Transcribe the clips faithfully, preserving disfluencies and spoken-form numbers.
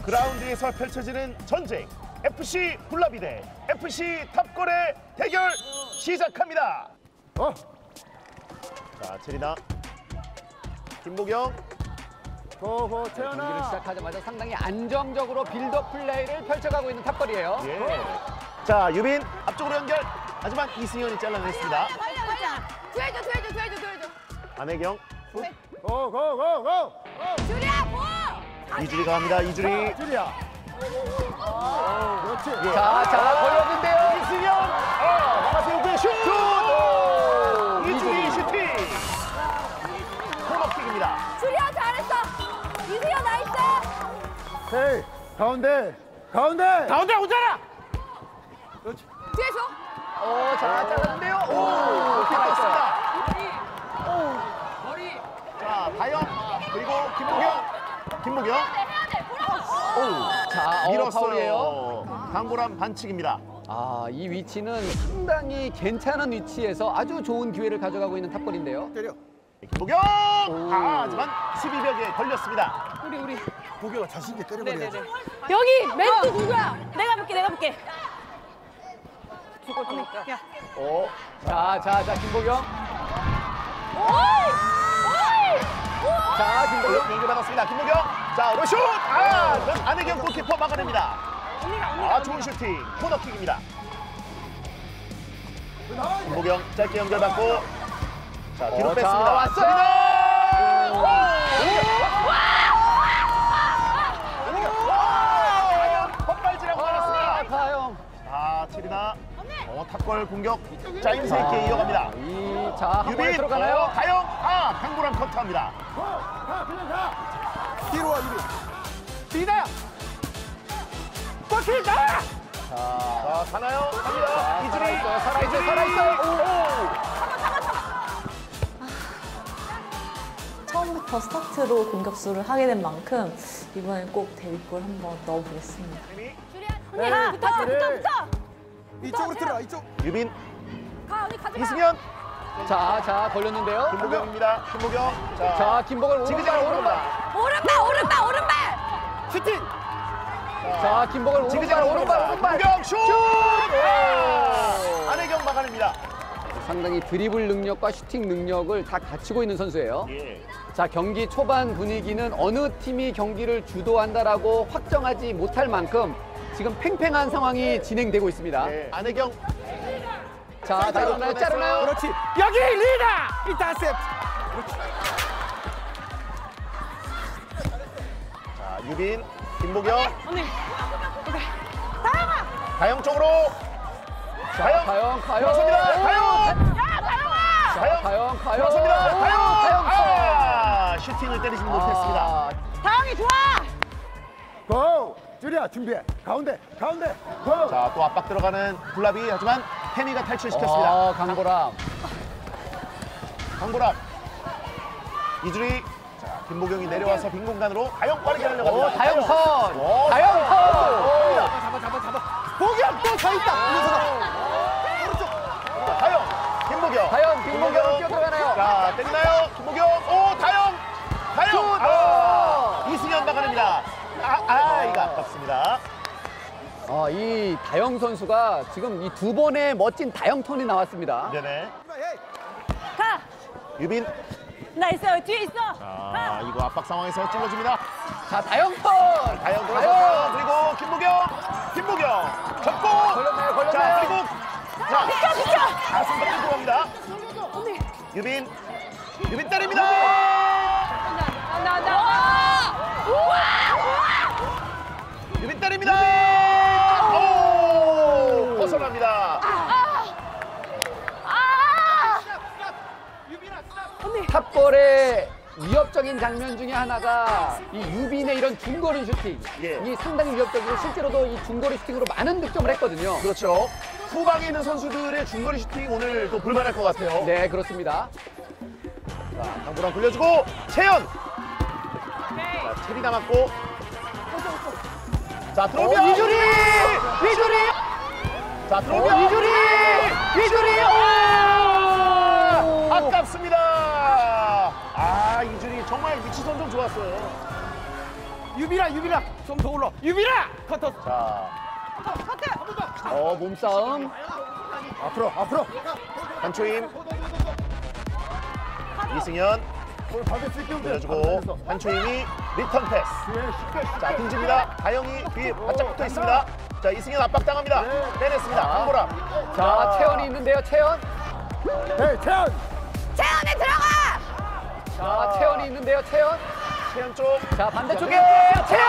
그라운드에서 펼쳐지는 전쟁. 에프씨 굴라비 대 에프씨 탑골의 대결 시작합니다. 어. 자, 체리나, 김보경. 고고 경기를 태연아. 시작하자마자 상당히 안정적으로 빌드업 플레이를 펼쳐가고 있는 탑걸이에요. 예. 자, 유빈 앞쪽으로 연결. 하지만 이승현이 잘라냈습니다. 뒤해줘, 뒤해줘, 뒤해줘, 뒤해줘. 안혜경, 고고고고. 주리야, 고! 이주리가 갑니다. 이주리. 줄이야. 그렇지. 예. 자, 자, 걸렸는데요. 이승현. 어, 막아세우고의 슛. 이주리 슈팅. 코너킥입니다. 주리야, 잘했어. 이승현 나이스. 헤이 가운데 가운데. 가운데 오잖아. 그렇지. 뒤에 줘. 어, 자, 잘랐는데요. 오, 이렇게 이렇게 맞습니다. 머리. 자, 다영 그리고 김보경. 김보경. 오, 자, 어, 파울이에요. 밀었어요. 강보람 반칙입니다. 아, 이 위치는 상당히 괜찮은 위치에서 아주 좋은 기회를 가져가고 있는 탑걸인데요. 때려. 김보경. 아, 하지만 수비벽에 걸렸습니다. 우리, 우리. 보경아 자신 있게 때려버려야지. 여기 멘트 누구야? 내가 볼게, 내가 볼게. 죽을 테니까. 야. 오, 자, 자, 자, 김보경. 오이! 오이! 자, 김보경. 연결 받았습니다. 김보경. 자, 로슛. 아, 그건 안혜경 골키퍼 막아냅니다. 아, 좋은 슈팅. 코너킥입니다. 김보경 짧게 연결받고. 자, 뒤로 어, 자, 뺐습니다. 왔어요. 헛발질하고 아, 말았습니다. 다영. 아, 체리나. 어, 탑골 공격 짜임새 있게 이어갑니다. 이, 자, 한 번에 유빈 들어가나요? 어, 다영. 아, 강보람 커트합니다. 가 그냥 가. 뒤로 와 유리. 뛰나요? 골키퍼. 자, 자, 가나요? 갑니다. 자, 이주리. 살아있어요, 살아있어요, 이주리. 살아있어요. 오, 처음부터 스타트로 공격수를 하게 된 만큼 이번엔 꼭 데뷔골 한번 넣어보겠습니다. 언니, 가! 붙어, 붙어, 붙어! 이쪽으로 들어가 이쪽. 유빈, 가, 언니 가지 마! 이승현, 자, 자, 걸렸는데요. 김보경입니다. 김보경. 자, 자, 김보경 지그재그 오른발, 오른발. 오른발. 오른발, 오른발, 오른발! 슈팅. 자, 김보경 오른발, 지그재그 오른발, 오른발. 김보경 슛. 아, 안혜경 막아냅니다. 상당히 드리블 능력과 슈팅 능력을 다 갖추고 있는 선수예요. 예. 자, 경기 초반 분위기는 어느 팀이 경기를 주도한다라고 확정하지 못할 만큼 지금 팽팽한 상황이 진행되고 있습니다. 예. 안혜경. 자, 자르나요? 자르나요? 그렇지. 여기 리다. 인터셉트. 자, 유빈, 김보경. 언니, 다영 쪽으로. 자, 가영. 가영, 가영. 들어섭니다. 가영. 야, 다영아! 가영. 가영, 가영. 들어섭니다. 가영. 가영. 아, 슈팅을 때리지 못했습니다. 아, 다영이 좋아! 고. 줄이야 준비해. 가운데 가운데. 고. 자, 또 압박 들어가는 굴라비. 하지만 태미가 탈출시켰습니다. 아, 강보람. 강보람. 이주리. 자, 김보경이 내려와서 빈 공간으로 다영 빠르게 오, 달려갑니다. 다영선. 오, 다영선. 잡아 잡아 잡아. 보경 또 서 있다. 오른쪽. 자, 다영. 김보경. 다영, 김보경 뛰어들어가나요? 자, 때리나요? 김보경. 오, 다영. 다영. 아, 이승현 막아냅니다. 아, 아, 이거 아깝습니다. 아, 이 다영 선수가 지금 이 두 번의 멋진 다영 턴이 나왔습니다. 네네. 가! 유빈. 나 있어, 뒤에 있어! 아, 이거 압박 상황에서 찔러줍니다. 자, 다영 턴. 다영 돌아섰어요. 그리고 김보경. 김보경. 접고. 걸렸나요? 자, 걸렸나요? 그리고. 자, 비켜, 비켜! 가슴 밟고 갑니다. 언니! 유빈. 유빈 때립니다. 나, 나! 우와! 유빈 때립니다. 오! 벗어납니다. 탑볼의 위협적인 장면 중에 하나가 이 유빈의 이런 중거리 슈팅. 예. 이 상당히 위협적이고 실제로도 이 중거리 슈팅으로 많은 득점을 했거든요. 그렇죠. 후방에 있는 선수들의 중거리 슈팅 오늘 또 볼만할 것 같아요. 네, 그렇습니다. 자, 강보람 굴려주고 채연. 자, 체리 남았고. 자, 들어오면 어, 이주리. 이주리! 자, 어, 들어오면 이주리! 이주리! 오! 아깝습니다. 아, 이주리 정말 위치 선정 좋았어요. 유빈아 유빈아. 좀 더 올라. 유빈아! 커터. 자, 어 몸싸움. 앞으로, 앞으로. 한초임. 이승현 볼 받을 수 있게 돌려주고 한초임이 리턴 패스. 자, 등집니다. 다영이 뒤에 바짝 붙어 있습니다. 자, 이승현 압박당합니다. 빼냈습니다. 강보람. 자, 채연이 있는데요, 채연. 네, 태연. 재현이 들어가! 자, 채연이 있는데요, 채연. 채연 쪽. 자, 반대쪽에 채연!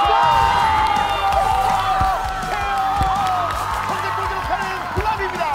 선제골 기록하는 블랍입니다.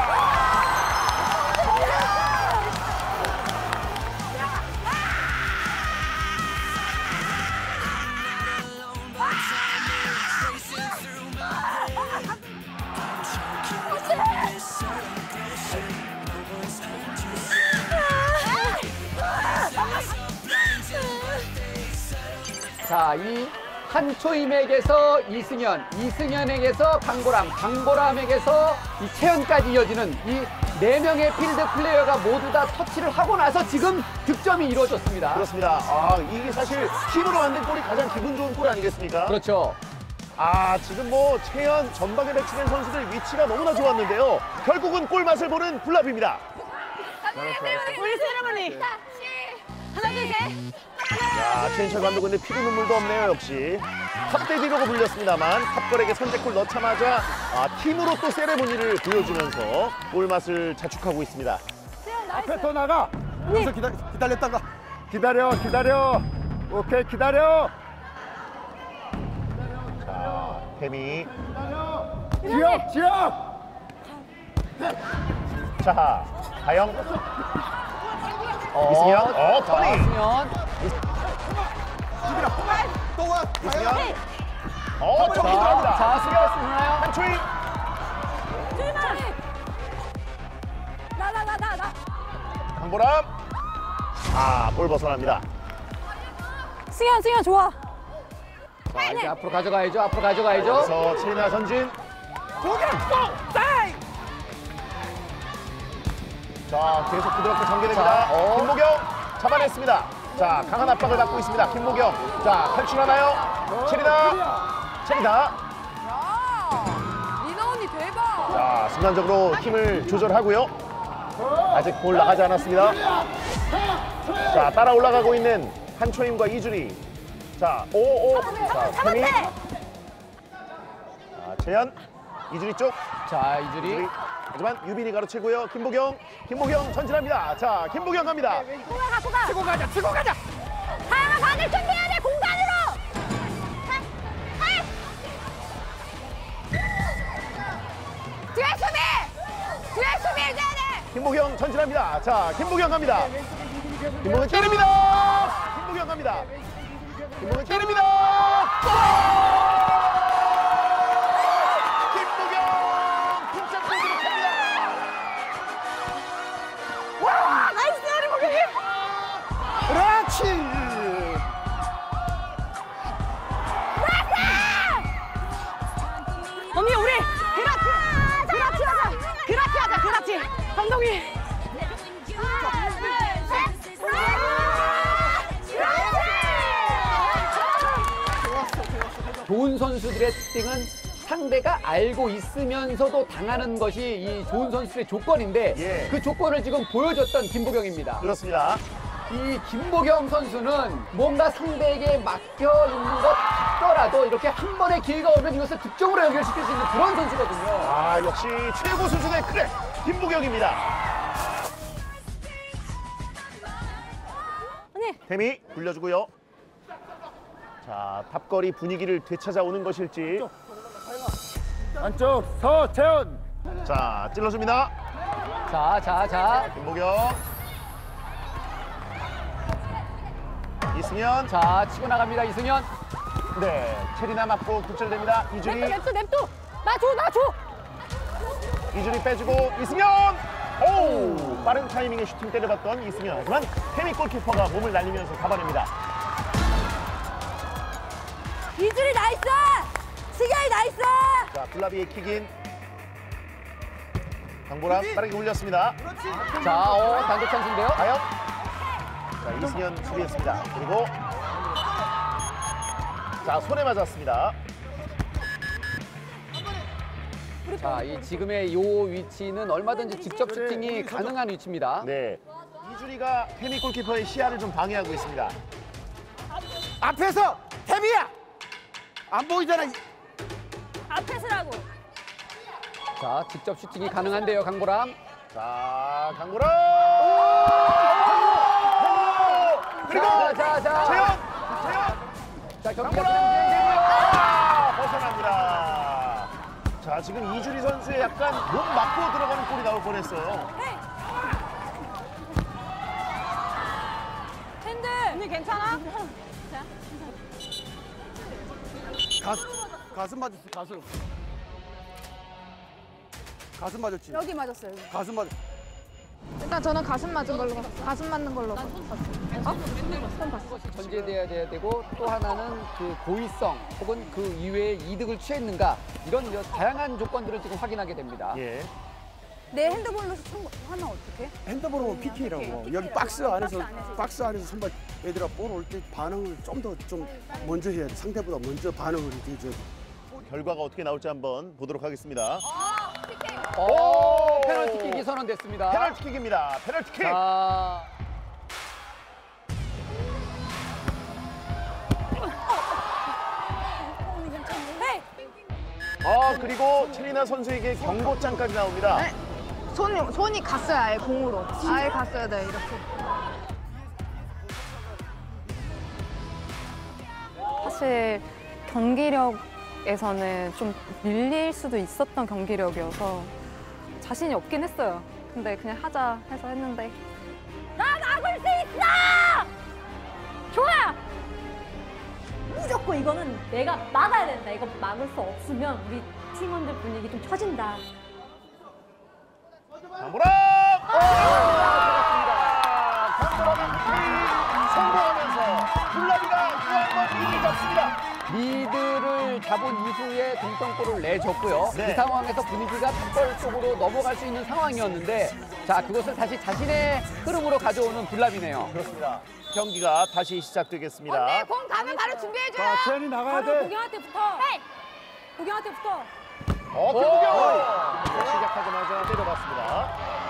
자, 이 한초임에게서 이승현, 이승현에게서 강보람, 강보람에게서 이 채연까지 이어지는 이 네 명의 필드 플레이어가 모두 다 터치를 하고 나서 지금 득점이 이루어졌습니다. 그렇습니다. 아, 이게 사실 팀으로 만든 골이 가장 기분 좋은 골 아니겠습니까? 그렇죠. 아, 지금 뭐 채연 전방에 배치된 선수들 위치가 너무나 좋았는데요. 결국은 골 맛을 보는 블랍입니다. 우리 세레머니. 하나, 둘, 셋. 자, 최인철 감독은 근데 피도 눈물도 없네요, 역시. 탑데뷔라고 불렸습니다만 탑걸에게 선제골 넣자마자 아, 팀으로 또 세레모니를 보여주면서 골맛을 자축하고 있습니다. 앞에 더 나가. 여기서 기다, 기다렸다가. 기다려, 기다려. 오케이, 기다려. 자, 태미. 지역, 지역. 자, 다영. 어, 이승현. 어, 자, 터닝. 이승현. 또 와. 이승현. 어, 저기 자, 들어갑니다. 자, 스페이스 있나요? 한초임. 나, 나, 나, 나, 나. 강보람. 아, 볼 벗어납니다. 승현, 승현 좋아. 자, 이제 앞으로 가져가야죠. 앞으로 가져가야죠. 그래서 최인아 선진. 자, 계속 부드럽게 전개됩니다. 자, 어. 김보경 잡아냈습니다. 자, 강한 압박을 받고 있습니다. 김보경. 자, 탈출하나요? 체리나. 체리나. 리나 언니 대박. 자, 순간적으로 힘을 조절하고요. 아직 볼 나가지 않았습니다. 자, 따라 올라가고 있는 한초임과 이준희. 자, 오, 오. 자, 태미. 자, 재현. 이준희 쪽. 자, 이주리. 이준희. 하지만 유빈이 가로채고요. 김보경. 김보경 전진합니다. 자, 김보경 갑니다. 공간 갖고 가. 치고 가자, 치고 가자. 다영아 받을 준비해야 돼 공간으로. 뒤에 수비. 뒤에 수비 해줘야 돼. 김보경 전진합니다. 자, 김보경 갑니다. 김보경 때립니다. 김보경 갑니다. 김보경 때립니다. 골! 김보경 동점골 기록합니다. 와 나이스 우리 고객님. 그렇지. 언니 우리 그라치 그라치 하자 그라치 하자 그라치 감독님 좋은 선수들의 특징은 상대가 알고 있으면서도 당하는 것이 이 좋은 선수의 조건인데 예. 그 조건을 지금 보여줬던 김보경입니다. 그렇습니다. 이 김보경 선수는 뭔가 상대에게 맡겨 있는 것 같더라도 이렇게 한 번의 기회가 오면 이것을 득점으로 연결시킬 수 있는 그런 선수거든요. 아, 역시 최고 수준의 크랙 김보경입니다. 언니 태미 굴려주고요. 자, 탑거리 분위기를 되찾아오는 것일지. 안쪽 서채연. 자, 찔러줍니다. 자, 자, 자. 김보경. 이승현. 자, 치고 나갑니다, 이승현. 네, 체리나 맞고 굴절됩니다. 이준희. 냅둬 냅둬 나줘 나줘 이준희 빼주고 이승현. 오, 빠른 타이밍에 슈팅 때려봤던 이승현. 하지만 태미 골키퍼가 몸을 날리면서 잡아냅니다. 이준이 나이스 승현이 나이스 자, 블라비의 킥인. 강보람 빠르게 올렸습니다. 자, 어, 단독 찬스인데요. 과연? 자, 이승현 수비했습니다. 그리고 자, 손에 맞았습니다. 자, 이 지금의 요 위치는 얼마든지 직접 슈팅이 가능한 위치입니다. 네. 이주리가 태미 골키퍼의 시야를 좀 방해하고 있습니다. 앞에서 태비야. 안 보이잖아. 앞에 서라고. 자, 직접 슈팅이 가능한데요, 강보람. 자, 강보람! 그리고 자, 자, 자. 재현! 재현! 자, 경기가 강보람! 진행되고요. 아, 벗어납니다. 자, 지금 이주리 선수의 약간 몸 맞고 들어가는 골이 나올 뻔했어요. 핸들. 언니 괜찮아? 가슴 가슴 맞았어. 가슴. 가슴 맞았지. 여기 맞았어요. 여기. 가슴 맞. 일단 저는 가슴 맞은 걸로 봤- 가슴 맞는 걸로 봤어요. 어? 손 봤어. 그것이 전제돼야 돼야 되고 또 하나는 그 고의성 혹은 그 이외의 이득을 취했는가 이런 여러 다양한 조건들을 지금 확인하게 됩니다. 예. 내 핸드볼로 총 하면 어떡해? 핸드볼로 피케이라고. 여기 박스 안에서 박스 안에서 선발 얘들아 볼 올 때 반응을 좀 더 좀 먼저 해야 돼. 상대보다 먼저 반응을 이렇게 저 결과가 어떻게 나올지 한번 보도록 하겠습니다. 오, 페널티킥이 선언됐습니다. 페널티킥입니다. 페널티킥. 자, 헤이. 아, 그리고 체리나 선수에게 경고장까지 나옵니다. 네. 손이 손이 갔어요. 아예 공으로. 아예 갔어야 돼 이렇게. 사실 경기력에서는 좀 밀릴 수도 있었던 경기력이어서 자신이 없긴 했어요. 근데 그냥 하자 해서 했는데 나 막을 수 있어! 좋아! 무조건 이거는 내가 막아야 된다. 이거 막을 수 없으면 우리 팀원들 분위기 좀 처진다. 강보람! 강보람이 성공하면서 블라비가 또 한 번 이기 잡습니다. 리드를 잡은 이후에 동점골을 내줬고요. 네. 이 상황에서 분위기가 탑골 쪽으로 넘어갈 수 있는 상황이었는데 자, 그것을 다시 자신의 흐름으로 가져오는 블랍이네요. 그렇습니다. 경기가 다시 시작되겠습니다. 언니 공 가면 바로 준비해줘요. 자, 채연이 나가야 바로 돼. 고경한테 붙어. 헤이. 고경한테 붙어. 어, 김부경! 시작하자마자 때려봤습니다.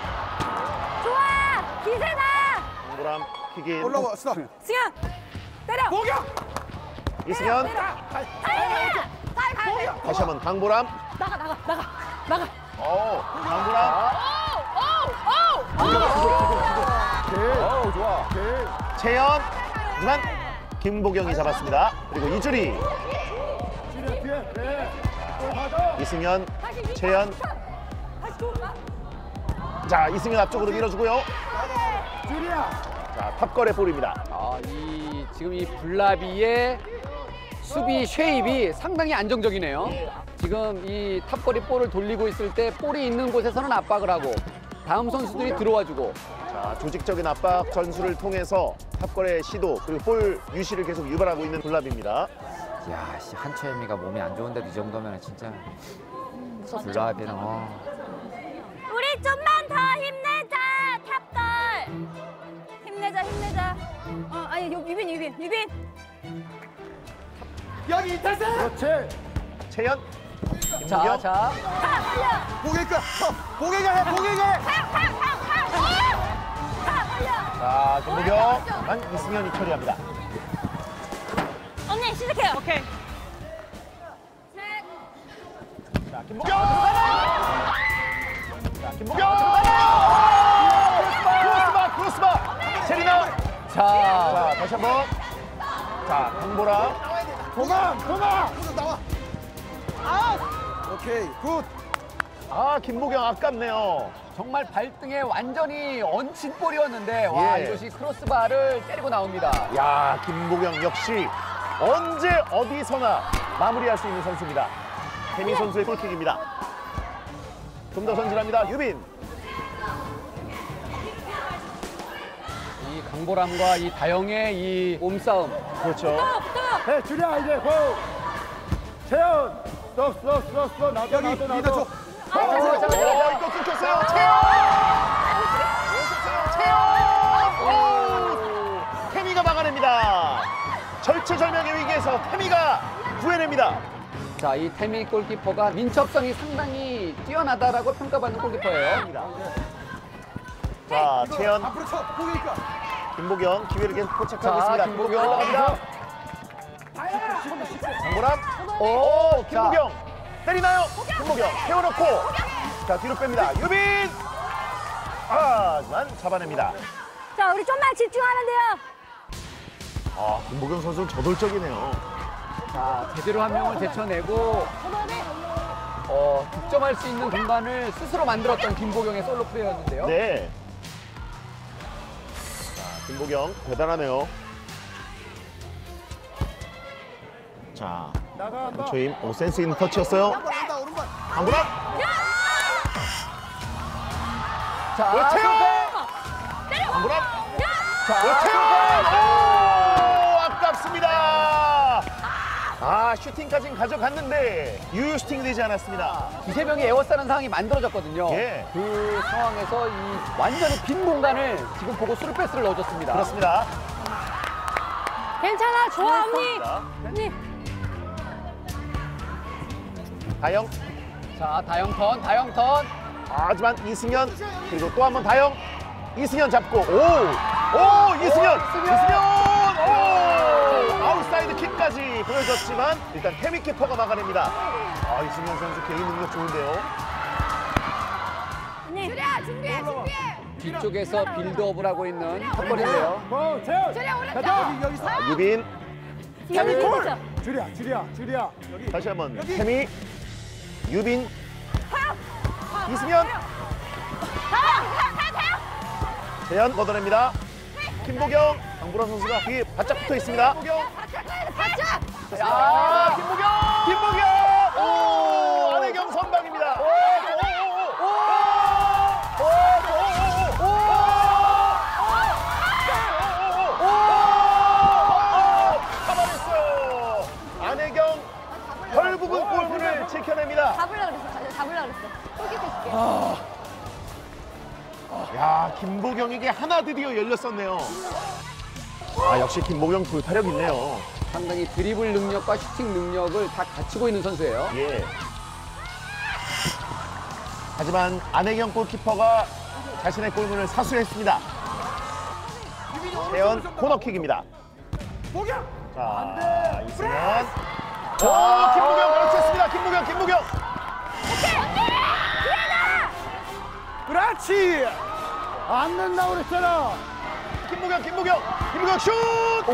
좋아! 기세다! 강보람 킥인. 올라와. 스탑. 승현! 때려! 보경. 이승현. 다행이야! 잘 가야 돼! 다시 한번 강보람. 나가 나가 나가 나가! 어, 강보람. 오! 오! 오! 어우, 좋아. 채연. 하지만 김보경이 잡았습니다. 그리고 이주리. 뒤에 뒤에. 네. 볼 받아. 이승현. 채연. 다시 돌아. 자, 이승현 앞쪽으로 밀어주고요. 줄이야. 자, 탑걸의 볼입니다. 아, 이 지금 이 블라비의 수비 쉐입이 상당히 안정적이네요. 지금 이 탑거리 볼을 돌리고 있을 때 볼이 있는 곳에서는 압박을 하고 다음 선수들이 들어와주고 자, 조직적인 압박 전술을 통해서 탑걸의 시도 그리고 볼 유시를 계속 유발하고 있는 블랍입니다. 야, 씨, 한초애미가 몸이 안 좋은데도 이 정도면 진짜 블라비는 어. 우리 좀만 더 힘내자 탑걸. 힘내자 힘내자. 어 아니 요 유빈 유빈 유빈. 여기 이탈세. 그렇지. 채연. 자, 김보경. 자, 보경이가 보경이가 해. 보경이가 해. 자, 김보경. 만 이승현이 처리합니다. 언니 시작해요. 오케이. 자, 김보경. 자, 김보경. 크로스바, 크로스바. 체리나. 자, 자, 다시 한번. 자, 강보람. 보강 보강. 나와. 아. 오케이 굿. 아, 김보경 아깝네요. 정말 발등에 완전히 얹힌 볼이었는데 와, 예. 이것이 크로스바를 때리고 나옵니다. 야, 김보경 역시 언제 어디서나 마무리할 수 있는 선수입니다. 태미 선수의 골킥입니다. 좀 더 전진합니다. 유빈. 이 강보람과 이 다영의 이 몸싸움. 그렇죠. 해 줄이야 이제 고. 채연. 스톱 스톱 스톱 스톱. 나도 여기 나도 리더 줘. 어, 이거 끊겼어요. 채연! 채연! 채연! 오! 태미가 막아냅니다. 절대 절체절명의 위기에서 태미가 구해냅니다. 자, 이 태미 골키퍼가 민첩성이 상당히 뛰어나다라고 평가받는 골키퍼예요. 자, 채연, 앞으로 쳐. 보니까. 김보경 기회를 계속 포착하고 자, 있습니다. 김보경. 김보경 올라갑니다. 장보람, 오, 김보경 때리나요? 김보경 세워놓고 자 뒤로 뺍니다. 유빈, 아, 하지만 잡아냅니다. 자, 우리 좀만 집중하면 돼요. 아, 김보경 선수 저돌적이네요. 자, 제대로 한 명을 제쳐내고 어, 득점할 수 있는 공간을 스스로 만들었던 김보경의 솔로 플레이였는데요. 네. 자, 김보경 대단하네요. 자, 조임, 오 센스 있는 터치였어요. 강구람, 자, 외채! 손패! 강구람, 자, 외채! 오, 아깝습니다. 아, 슈팅까지는 가져갔는데 유효 슈팅이 되지 않았습니다. 이세명이 에워싸는 상황이 만들어졌거든요. 예. 그 상황에서 이 완전히 빈 공간을 지금 보고 수루패스를 넣어줬습니다. 그렇습니다. 괜찮아, 좋아, 언니. 언니. 다영, 자, 다영턴, 다영턴. 아, 하지만 이승현 그리고 또 한 번 다영, 이승현 잡고 오, 오 이승현, 이승현, 오 아웃사이드 킥까지 보여줬지만 일단 태미 키퍼가 막아냅니다. 아, 이승현 선수 개인 능력 좋은데요. 언니. 주리야, 준비해, 준비해. 뒤쪽에서 빌드업을 하고 있는 탑골인데요. 어, 재현. 주리야, 올렸다. 여기 여기서. 자, 유빈 여기 골. 줄이야, 줄이야, 줄이야. 여기. 다시 한번 태미, 유빈, 이승현, 재현 걷어냅니다. 김보경, 강보람 선수가 뒤에 바짝 붙어 있습니다. 김보경, 야, 김보경, 김보경, 오, 안혜경 선방입니다. 오, 오, 오, 오, 오, 오, 오, 오, 오, 오, 잡아냈어요. 안혜경 결국은 골문을 지켜냅니다. 잡으려고 그랬어, 잡으려고 그랬어. 골키퍼 줄게. 야, 김보경에게 하나 드디어 열렸었네요. 아, 역시 김보경 돌파력 있네요. 상당히 드리블 능력과 슈팅 능력을 다 갖추고 있는 선수예요. 예. 하지만 안혜경 골키퍼가 자신의 골문을 사수했습니다. 재현 코너킥입니다. 보경. 자, 이승현. 오, 김보경 걸쳤습니다. 김보경, 김보경. 그렇지. 안 된다고 그랬잖아. 김보경, 김보경, 김보경 슛! 오!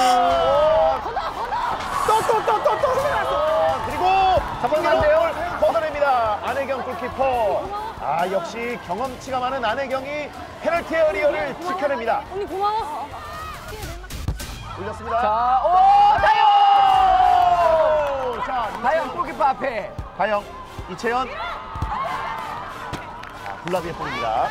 또또또또 또. 그리고 잡았는데요. 걷어냅니다. 안혜경 골키퍼. 아, 역시 경험치가 많은 안혜경이 페널티 에리어를 지켜냅니다. 언니 고마워. 올렸습니다. 자, 오, 다영! 오! 자, 다영 골키퍼 앞에. 다영, 이채연. 자, 블라비의 볼입니다.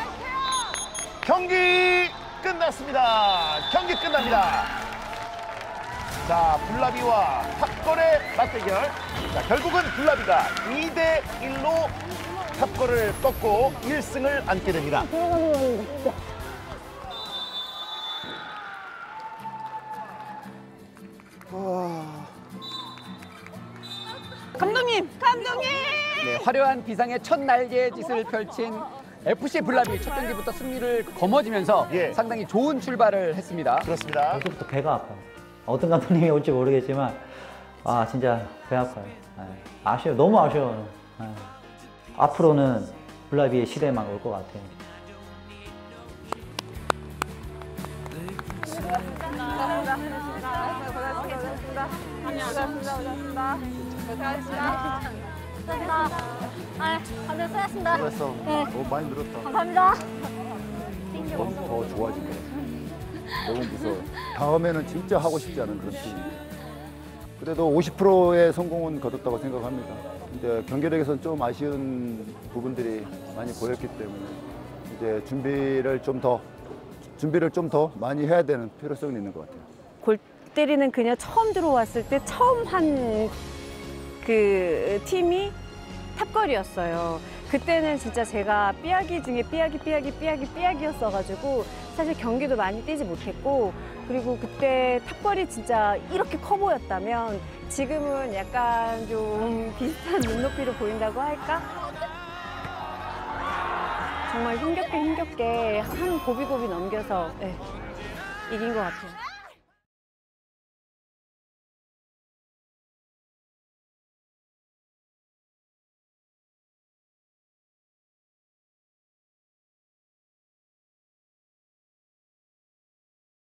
경기 끝났습니다. 경기 끝납니다. 자, 블라비와 탑골의 맞대결. 자, 결국은 블라비가 이 대 일로 탑골을 꺾고 일 승을 안게 됩니다. 감독님, 감독님. 네, 화려한 비상의 첫 날개의 짓을 펼친 에프씨 블라비 첫 경기부터 승리를 거머쥐면서 예. 상당히 좋은 출발을 했습니다. 그렇습니다. 벌써부터 배가 아파요. 어떤 감독님이 올지 모르겠지만 아 진짜 배 아파요. 네. 아쉬워요. 너무 아쉬워요. 네. 앞으로는 블라비의 시대만 올 것 같아요. 수고하셨습니다. 아, 감독 수고하셨습니다. 됐어. 네. 너무 많이 늘었다. 감사합니다. 너무 더 좋아지네. 너무 무서워. 다음에는 진짜 하고 싶지 않은 그런 팀입니다. 그래도 오십 퍼센트의 성공은 거뒀다고 생각합니다. 이제 경기력에서는 좀 아쉬운 부분들이 많이 보였기 때문에 이제 준비를 좀 더 준비를 좀 더 많이 해야 되는 필요성이 있는 것 같아요. 골 때리는 그냥 처음 들어왔을 때 처음 한 그 팀이 탑걸이었어요. 그때는 진짜 제가 삐약이 중에 삐약이 삐약이 삐약이 삐약이었어가지고 사실 경기도 많이 뛰지 못했고, 그리고 그때 탑벌이 진짜 이렇게 커 보였다면 지금은 약간 좀 비슷한 눈높이로 보인다고 할까? 정말 힘겹게 힘겹게 한 고비고비 넘겨서 네, 이긴 것 같아요.